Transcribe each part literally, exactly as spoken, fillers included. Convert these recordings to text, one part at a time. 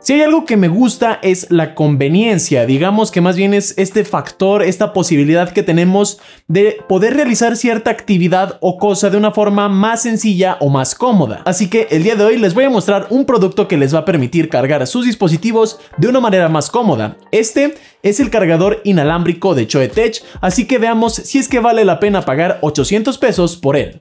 Si hay algo que me gusta es la conveniencia, digamos que más bien es este factor, esta posibilidad que tenemos de poder realizar cierta actividad o cosa de una forma más sencilla o más cómoda. Así que el día de hoy les voy a mostrar un producto que les va a permitir cargar sus dispositivos de una manera más cómoda. Este es el cargador inalámbrico de Choetech, así que veamos si es que vale la pena pagar ochocientos pesos por él.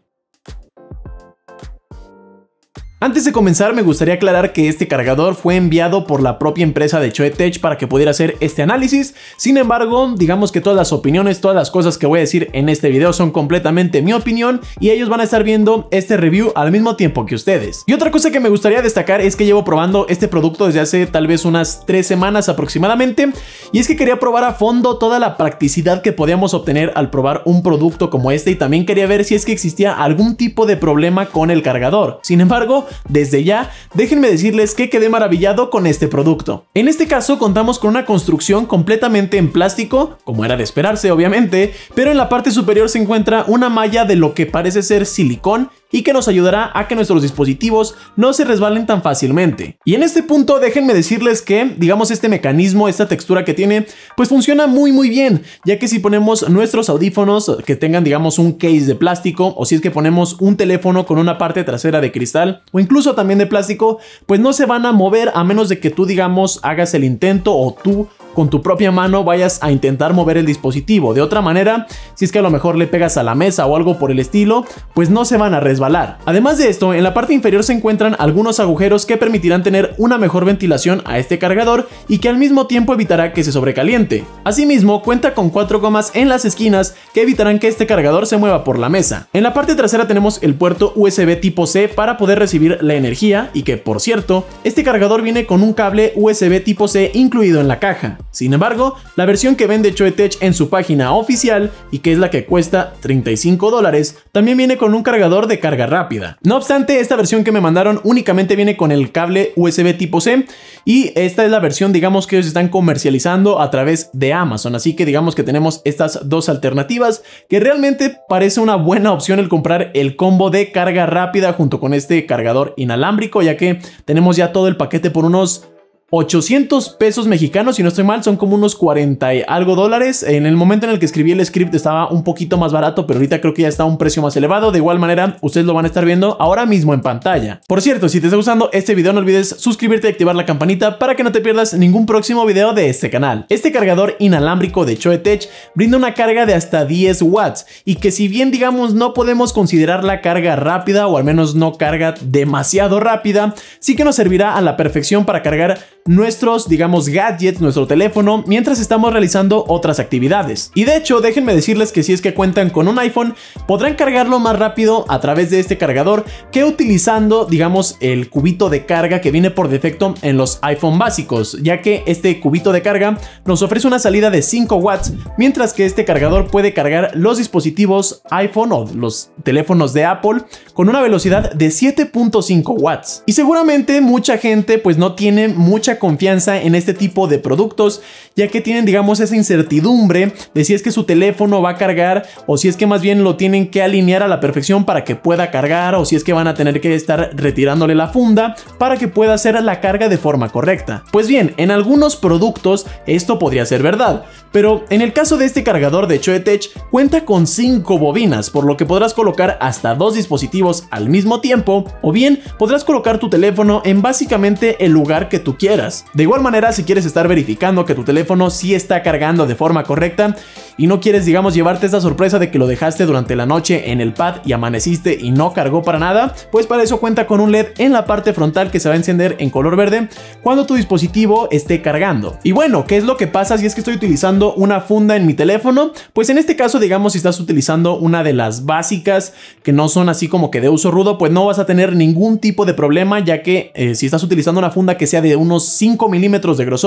Antes de comenzar, me gustaría aclarar que este cargador fue enviado por la propia empresa de Choetech para que pudiera hacer este análisis. Sin embargo, digamos que todas las opiniones, todas las cosas que voy a decir en este video son completamente mi opinión y ellos van a estar viendo este review al mismo tiempo que ustedes. Y otra cosa que me gustaría destacar es que llevo probando este producto desde hace tal vez unas tres semanas aproximadamente, y es que quería probar a fondo toda la practicidad que podíamos obtener al probar un producto como este, y también quería ver si es que existía algún tipo de problema con el cargador. Sin embargo, desde ya, déjenme decirles que quedé maravillado con este producto. En este caso contamos con una construcción completamente en plástico, como era de esperarse obviamente, pero en la parte superior se encuentra una malla de lo que parece ser silicón y que nos ayudará a que nuestros dispositivos no se resbalen tan fácilmente. Y en este punto déjenme decirles que, digamos, este mecanismo, esta textura que tiene, pues funciona muy muy bien, ya que si ponemos nuestros audífonos que tengan, digamos, un case de plástico, o si es que ponemos un teléfono con una parte trasera de cristal o incluso también de plástico, pues no se van a mover a menos de que tú, digamos, hagas el intento o tú con tu propia mano vayas a intentar mover el dispositivo. De otra manera, si es que a lo mejor le pegas a la mesa o algo por el estilo, pues no se van a resbalar. Además de esto, en la parte inferior se encuentran algunos agujeros que permitirán tener una mejor ventilación a este cargador y que al mismo tiempo evitará que se sobrecaliente. Asimismo, cuenta con cuatro gomas en las esquinas que evitarán que este cargador se mueva por la mesa. En la parte trasera tenemos el puerto U S B tipo C para poder recibir la energía, y que, por cierto, este cargador viene con un cable U S B tipo C incluido en la caja. Sin embargo, la versión que vende Choetech en su página oficial, y que es la que cuesta treinta y cinco dólares, también viene con un cargador de carga rápida. No obstante, esta versión que me mandaron únicamente viene con el cable U S B tipo C, y esta es la versión, digamos, que ellos están comercializando a través de Amazon. Así que digamos que tenemos estas dos alternativas, que realmente parece una buena opción el comprar el combo de carga rápida junto con este cargador inalámbrico, ya que tenemos ya todo el paquete por unos ochocientos pesos mexicanos, si no estoy mal, son como unos cuarenta y algo dólares. En el momento en el que escribí el script estaba un poquito más barato, pero ahorita creo que ya está a un precio más elevado. De igual manera, ustedes lo van a estar viendo ahora mismo en pantalla. Por cierto, si te está gustando este video, no olvides suscribirte y activar la campanita para que no te pierdas ningún próximo video de este canal. Este cargador inalámbrico de Choetech brinda una carga de hasta diez watts, y que si bien, digamos, no podemos considerar la carga rápida, o al menos no carga demasiado rápida, sí que nos servirá a la perfección para cargar nuestros, digamos, gadgets, nuestro teléfono, mientras estamos realizando otras actividades. Y de hecho, déjenme decirles que si es que cuentan con un iPhone, podrán cargarlo más rápido a través de este cargador que utilizando, digamos, el cubito de carga que viene por defecto en los iPhone básicos, ya que este cubito de carga nos ofrece una salida de cinco watts, mientras que este cargador puede cargar los dispositivos iPhone o los teléfonos de Apple con una velocidad de siete punto cinco watts. Y seguramente mucha gente pues no tiene mucha confianza en este tipo de productos, ya que tienen, digamos, esa incertidumbre de si es que su teléfono va a cargar, o si es que más bien lo tienen que alinear a la perfección para que pueda cargar, o si es que van a tener que estar retirándole la funda para que pueda hacer la carga de forma correcta. Pues bien, en algunos productos esto podría ser verdad, pero en el caso de este cargador de Choetech cuenta con cinco bobinas, por lo que podrás colocar hasta dos dispositivos al mismo tiempo, o bien podrás colocar tu teléfono en básicamente el lugar que tú quieras. De igual manera, si quieres estar verificando que tu teléfono sí está cargando de forma correcta y no quieres, digamos, llevarte esta sorpresa de que lo dejaste durante la noche en el pad y amaneciste y no cargó para nada, pues para eso cuenta con un L E D en la parte frontal que se va a encender en color verde cuando tu dispositivo esté cargando. Y bueno, ¿qué es lo que pasa si es que estoy utilizando una funda en mi teléfono? Pues en este caso, digamos, si estás utilizando una de las básicas que no son así como que de uso rudo, pues no vas a tener ningún tipo de problema, ya que eh, si estás utilizando una funda que sea de unos cinco milímetros de grosor,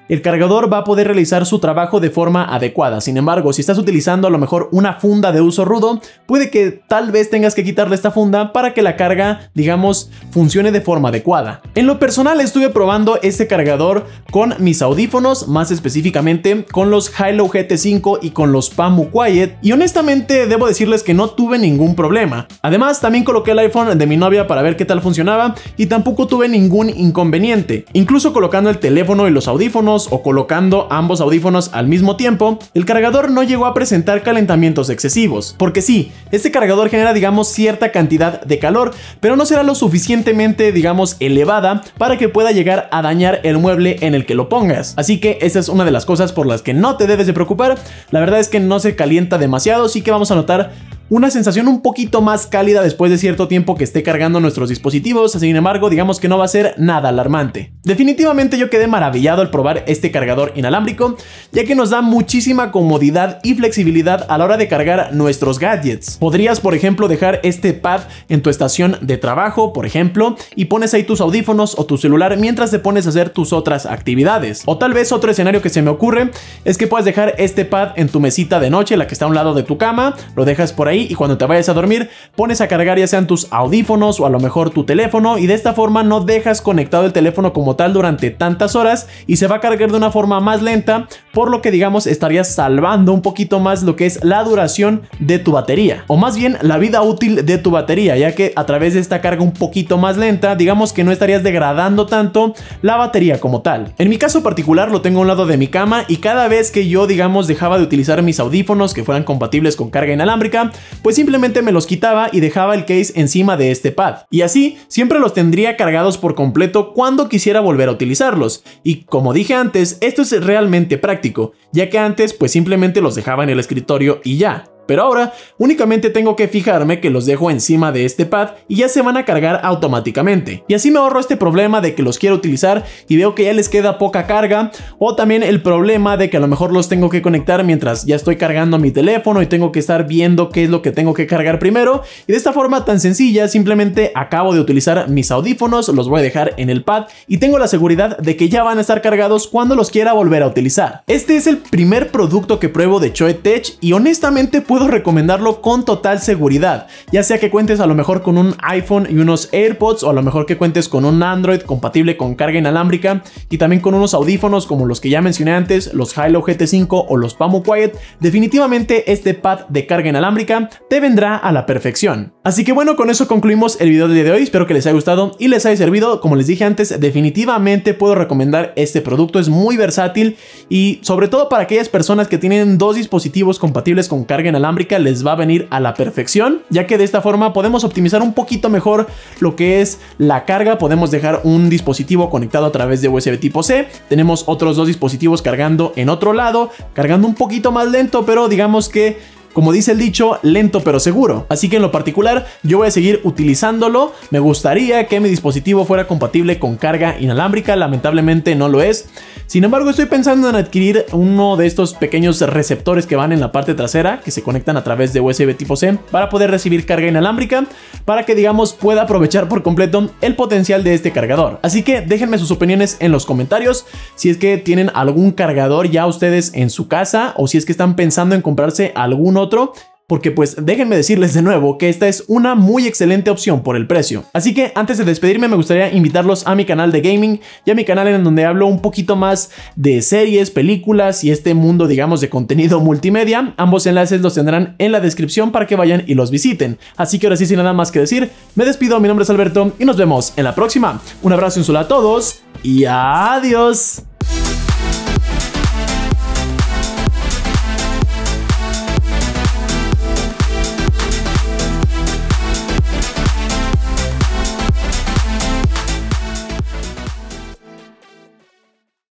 el cargador va a poder realizar su trabajo de forma adecuada. Sin embargo, si estás utilizando a lo mejor una funda de uso rudo, puede que tal vez tengas que quitarle esta funda para que la carga, digamos, funcione de forma adecuada. En lo personal estuve probando este cargador con mis audífonos, más específicamente con los Hilo G T cinco y con los Pamu Quiet, y honestamente debo decirles que no tuve ningún problema. Además, también coloqué el iPhone de mi novia para ver qué tal funcionaba y tampoco tuve ningún inconveniente. Incluso colocando el teléfono y los audífonos o colocando ambos audífonos al mismo tiempo, el cargador no llegó a presentar calentamientos excesivos. Porque sí, este cargador genera, digamos, cierta cantidad de calor, pero no será lo suficientemente, digamos, elevada para que pueda llegar a dañar el mueble en el que lo pongas. Así que esa es una de las cosas por las que no te debes de preocupar. La verdad es que no se calienta demasiado, sí que vamos a notar una sensación un poquito más cálida después de cierto tiempo que esté cargando nuestros dispositivos. Sin embargo, digamos que no va a ser nada alarmante. Definitivamente yo quedé maravillado al probar este cargador inalámbrico, ya que nos da muchísima comodidad y flexibilidad a la hora de cargar nuestros gadgets. Podrías, por ejemplo, dejar este pad en tu estación de trabajo, por ejemplo, y pones ahí tus audífonos o tu celular mientras te pones a hacer tus otras actividades. O tal vez otro escenario que se me ocurre es que puedas dejar este pad en tu mesita de noche, la que está a un lado de tu cama, lo dejas por ahí y cuando te vayas a dormir pones a cargar ya sean tus audífonos o a lo mejor tu teléfono, y de esta forma no dejas conectado el teléfono como tal durante tantas horas y se va a cargar de una forma más lenta, por lo que digamos estarías salvando un poquito más lo que es la duración de tu batería, o más bien la vida útil de tu batería, ya que a través de esta carga un poquito más lenta, digamos que no estarías degradando tanto la batería como tal. En mi caso particular lo tengo a un lado de mi cama y cada vez que yo, digamos, dejaba de utilizar mis audífonos que fueran compatibles con carga inalámbrica, pues simplemente me los quitaba y dejaba el case encima de este pad, y así siempre los tendría cargados por completo cuando quisiera volver a utilizarlos. Y como dije antes, esto es realmente práctico, ya que antes pues simplemente los dejaba en el escritorio y ya. Pero ahora únicamente tengo que fijarme que los dejo encima de este pad y ya se van a cargar automáticamente. Y así me ahorro este problema de que los quiero utilizar y veo que ya les queda poca carga, o también el problema de que a lo mejor los tengo que conectar mientras ya estoy cargando mi teléfono y tengo que estar viendo qué es lo que tengo que cargar primero. Y de esta forma tan sencilla, simplemente acabo de utilizar mis audífonos, los voy a dejar en el pad y tengo la seguridad de que ya van a estar cargados cuando los quiera volver a utilizar. Este es el primer producto que pruebo de Choe Tech y honestamente puedo recomendarlo con total seguridad, ya sea que cuentes a lo mejor con un iPhone y unos AirPods, o a lo mejor que cuentes con un Android compatible con carga inalámbrica y también con unos audífonos como los que ya mencioné antes, los Hilo G T cinco o los Pamu Quiet. Definitivamente este pad de carga inalámbrica te vendrá a la perfección. Así que bueno, con eso concluimos el video del día de hoy. Espero que les haya gustado y les haya servido. Como les dije antes, definitivamente puedo recomendar este producto, es muy versátil y sobre todo para aquellas personas que tienen dos dispositivos compatibles con carga inalámbrica les va a venir a la perfección, ya que de esta forma podemos optimizar un poquito mejor lo que es la carga. Podemos dejar un dispositivo conectado a través de U S B tipo C, tenemos otros dos dispositivos cargando en otro lado, cargando un poquito más lento, pero digamos que, como dice el dicho, lento pero seguro. Así que en lo particular yo voy a seguir utilizándolo. Me gustaría que mi dispositivo fuera compatible con carga inalámbrica, lamentablemente no lo es. Sin embargo, estoy pensando en adquirir uno de estos pequeños receptores que van en la parte trasera, que se conectan a través de U S B tipo C para poder recibir carga inalámbrica, para que digamos pueda aprovechar por completo el potencial de este cargador. Así que déjenme sus opiniones en los comentarios, si es que tienen algún cargador ya ustedes en su casa, o si es que están pensando en comprarse alguno otro, porque pues déjenme decirles de nuevo que esta es una muy excelente opción por el precio. Así que antes de despedirme me gustaría invitarlos a mi canal de gaming y a mi canal en donde hablo un poquito más de series, películas y este mundo, digamos, de contenido multimedia. Ambos enlaces los tendrán en la descripción para que vayan y los visiten. Así que ahora sí, sin nada más que decir, me despido. Mi nombre es Alberto y nos vemos en la próxima. Un abrazo y un saludo a todos y adiós.